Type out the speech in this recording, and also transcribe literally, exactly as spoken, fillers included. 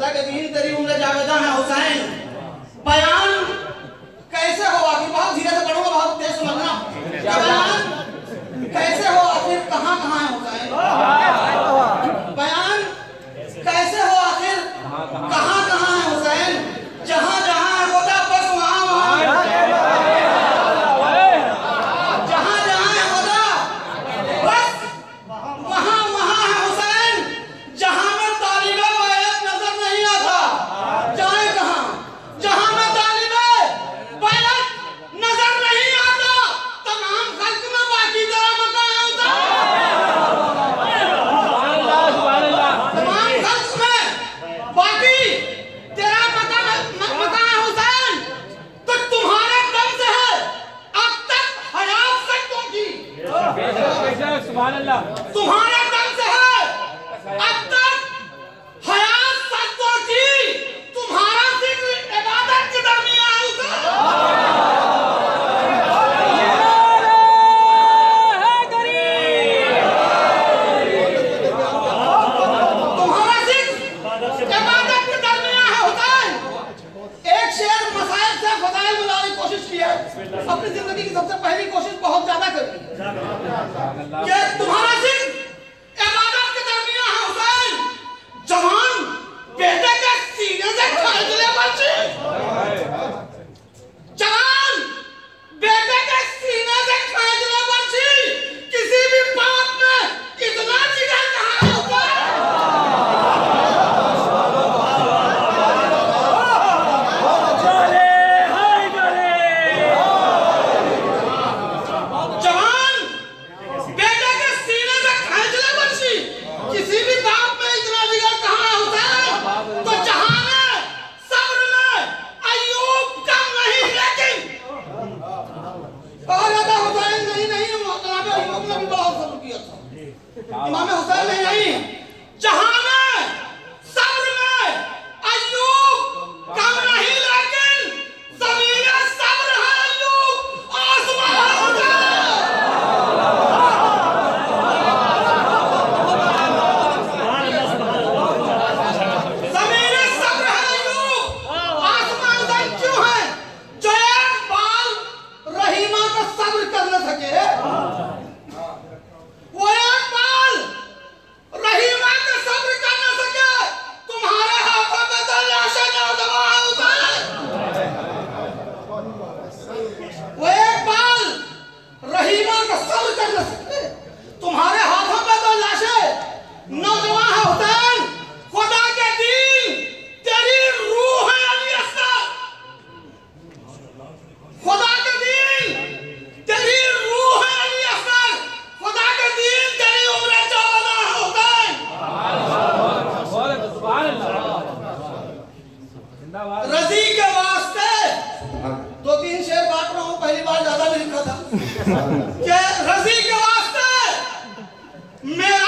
खुदा के दीन तेरी उम्र जावेदा है हुसैन। बयान कैसे हो आखिर, बहुत धीरे से पढ़ूंगा, बहुत तेज समझना। बयान कैसे हो आखिर, कहाँ कहाँ है हुसैन? बयान कैसे हो आखिर, कहाँ कहाँ है हुसैन? जहाँ जहाँ है खुदा बस वहाँ वहाँ, जहाँ जहाँ है खुदा बस वहाँ वहाँ है हुसैन। जहाँ में तालिबे बैत नजर नहीं आता जाए कहाँ, जहाँ में तालिबे बैत नजर नहीं आता तमाम खल्क में बाकी तेरा मकान है हुसैन। तमाम खल्क में बाकी तेरा मकान मकान है हुसैन। तो तुम्हारे दम से है अब तक हयात सच्चों की, तुम्हारे दम से है अब तक हयात सच्चों की। तुम्हारा जिक्र इबादत के दरमियान है हुसैन। तुम्हारा जिक्र इबादत के दरमियान है हुसैन। एक शेर मसाइल से फजाइल बुलाने की कोशिश की है, अपनी जिंदगी की सबसे पहली कोशिश बहुत ज्यादा करी है कि तुम्हारा जिक्र इबादत के दरमियान है हुसैन। जवान बेटे के सीने से खींच ले बच्ची, जवान बेटे के सीने से खींच ले बच्ची। किसी भी बात में इतना जिगर कहाँ है हुसैन? जवान बेटे के सीने से खींच ले बच्ची, किसी भी बात में इतना जिगर कहाँ है हुसैन? तो जहां में सब्र में अय्यूब कम नहीं, लेकिन कहा जाता है हुसैन नहीं नहीं जनाब अय्यूब ने भी बहुत सब्र किया था, इमाम हुसैन नहीं नहीं। जहां में सब्र में अय्यूब कम नहीं, लेकिन ज़मीन सब्र है अय्यूब, आसमान है हुसैन। ज़मीन सब्र है अय्यूब, आसमान हुसैन क्यों है? जो एक बाल रहीमा का सब्र कर न सके, वो एक बाल रहीमा का सब्र कर न सके। तुम्हारे हाथों में तो लाशें नौजवान है हुसैन। वो एक बाल रहीमा का सब्र कर न सके, तुम्हारे हाथों में तो लाशें नौजवान है हुसैन। खुदा के दीन तेरी रूह है अली असगर, खुदा के दीन तेरी रूह है अली असगर, खुदा के दीन तेरी उम्र जावेदा है हुसैन। रजी के वास्ते दो तीन शेर बात रहा हूँ, पहली बार ज्यादा नहीं लिखा था कि रजी के वास्ते मेरे